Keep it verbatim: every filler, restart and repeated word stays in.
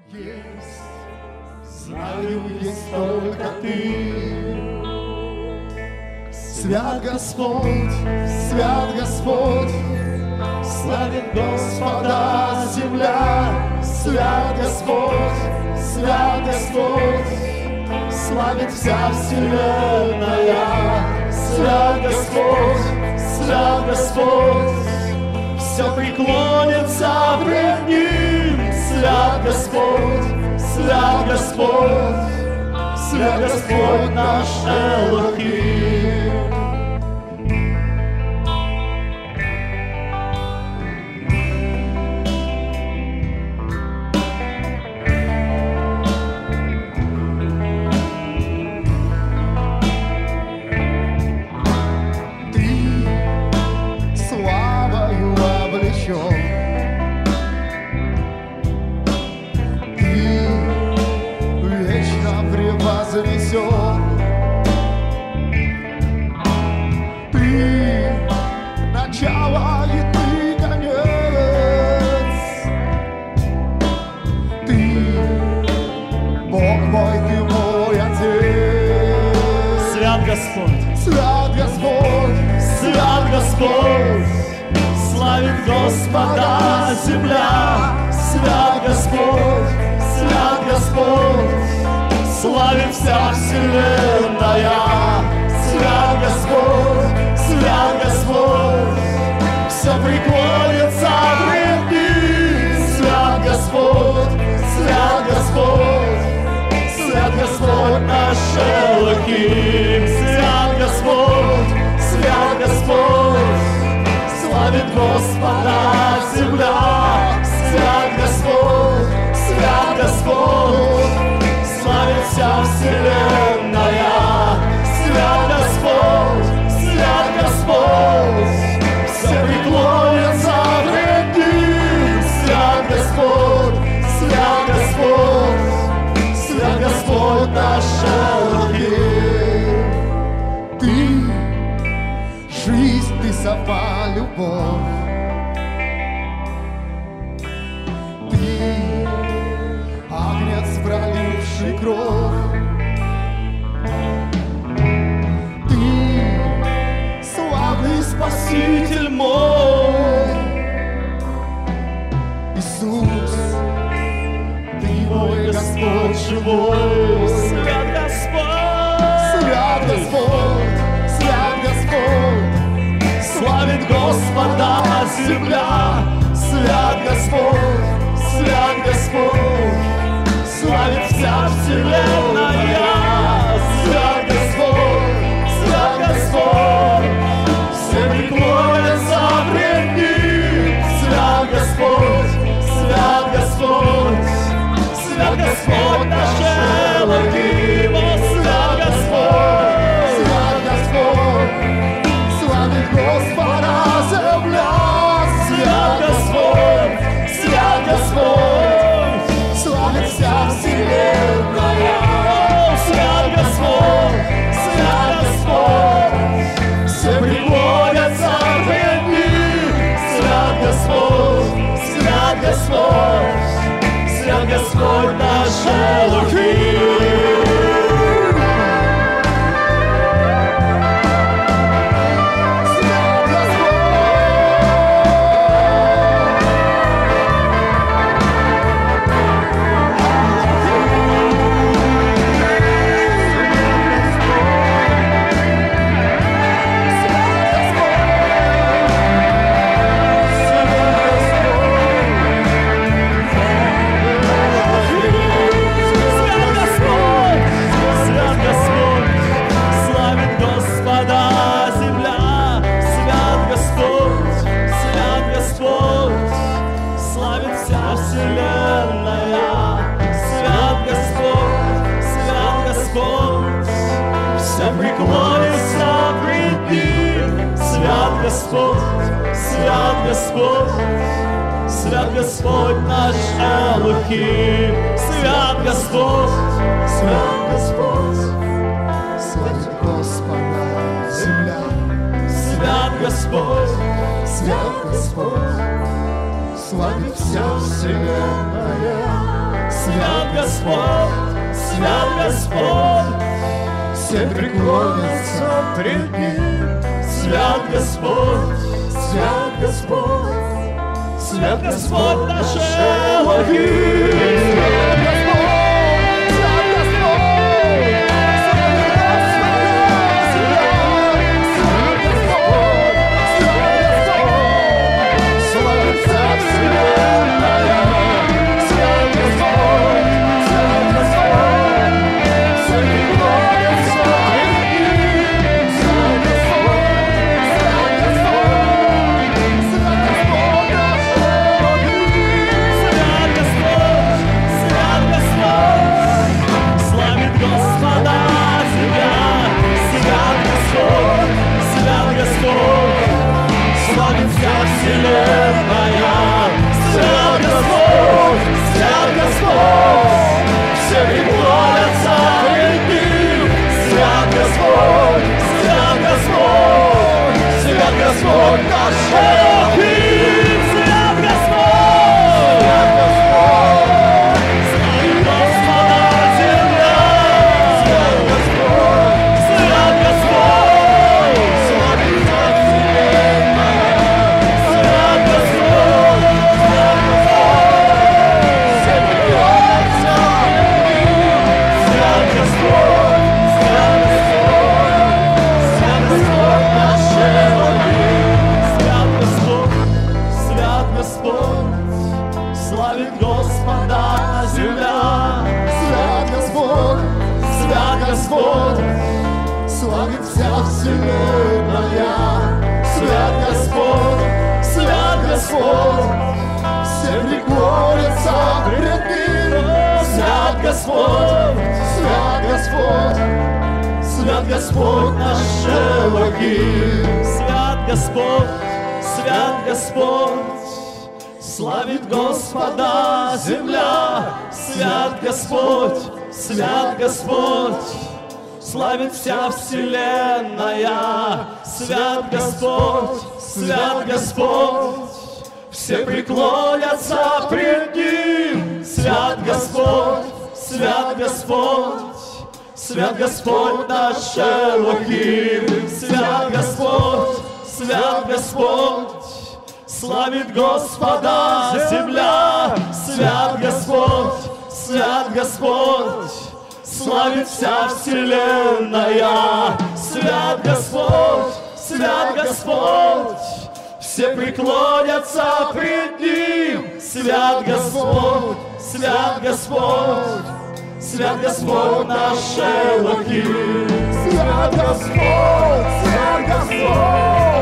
Есть, знаю, есть только Ты. Свят Господь, свят Господь, славит Господа земля. Свят Господь, свят Господь, славит вся вселенная. Свят Господь, свят Господь, все преклонится пред Ним. Свят Господь, свят Господь, свят Господь наш Элохим. Ты начало и Ты конец. Ты Бог мой, Ты мой Отец. Свят Господь, свят Господь, свят Господь, славит Господа земля. Свят Господь, свят Господь, славит вся вселенная. Свят Господь, свят Господь, все преклонится пред Ним. Свят Господь, свят Господь, свят Господь наш Элохим. Свят Господь, свят Господь, славит Господа земля. Свят Господь, свят Господь, славит вся вселенная. Свят Господь, свят Господь, все преклонятся пред Ним. Свят Господь, свят Господь, свят Господь наш Элохим. Ты жизнь, Ты сама любовь. Ты агнец, проливший кровь. Спаситель мой, Иисус, Ты мой Господь живой. Свят Господь, свят Господь, свят Господь, славит Господа земля. Свят Господь, свят Господь, славит вся вселенная. Свят Господь, свят Господь, все преклонятся пред Ним. Свят Господь, свят Господь, свят Господь наш Элохим. Свят Господь, свят Господь, славит Господа земля. Свят Господь, свят Господь, славит вся вселенная. Свят Господь, свят Господь, все преклонятся пред Ним. Свят Господь, свят Господь, свят Господь наш Элохим. Преклонится пред Ним. Свят Господь, свят Господь, свят Господь наш Элохим. Свят Господь, свят Господь, славит Господа земля. Свят Господь, свят Господь, славит вся вселенная. Свят Господь, Свят Господь, все преклонятся пред Ним. Свят Господь, Свят Господь, Свят Господь наш Элохим. Свят Господь, Свят Господь, Свят Господь, слава вся вселенная. Свят Господь, Свят Господь, все преклонятся пред Ним. Свят Господь, Свят Господь, Свят Господь наш Элохим. Свят Господь, Свят Господь, славит Господа земля. Свят Господь, Свят Господь, славит вся вселенная. Свят Господь, Свят Господь, все преклонятся пред Ним. Свят Господь, Свят Господь, Свят Господь наш Элохим. Свят Господь, Свят Господь, славит Господа земля. Свят Господь, Свят Господь, славит вся вселенная. Свят Господь, Свят Господь, все преклонятся пред Ним. Свят Господь, Свят Господь, Свят Господь наш Элохим. Свят Господь, Свят Господь, славит Господа земля. Свят Господь, Свят Господь, славит вся вселенная. Свят Господь, Свят Господь, Все преклонятся пред Ним. Свят Господь, Свят Господь, Свят Господь наш Элохим. Свят Господь, Свят Господь, славит Господа земля. Свят Господь, Свят Господь, славит вся вселенная. Свят Господь, Свят Господь, все преклонятся пред Ним. Свят Господь, Свят Господь, Свят Господь наш Элохим. Свят Господь, Свят Господь, славит Господа земля. Свят Господь, Свят Господь, славит вся вселенная. Свят Господь, Свят Господь, все преклонятся пред Ним. Свят Господь, Свят Господь, Свят Господь наш Элохим. Свят Господь, Свят Господь,